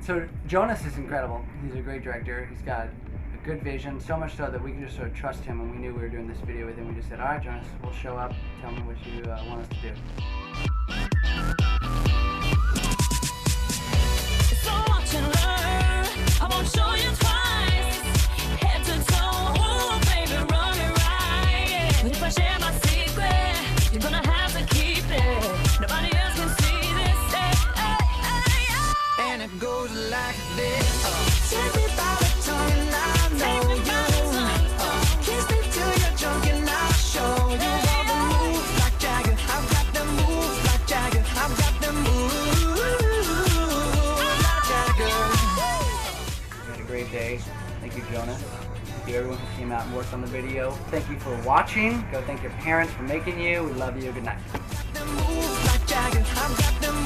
So Jonas is incredible. He's a great director. He's got a good vision, so much so that we can just sort of trust him. When we knew we were doing this video with him, we just said, all right, Jonas, we'll show up. Tell me what you want us to do. So watch and learn. I won't show you twice. Head to toe, ooh, baby, run it right. But if I share my secret, you're gonna have to keep it. Nobody else can see this. And it goes like this. Take me by the tongue and I know you. Kiss me till you're drunk and I'll show you all the moves like Jagger. I've got the moves like Jagger. I've got the moves like Jagger. We had a great day. Thank you, Jonas. Thank you, everyone who came out and worked on the video. Thank you for watching. Go thank your parents for making you. We love you. Good night. The moves like Jagger. I've got the moves.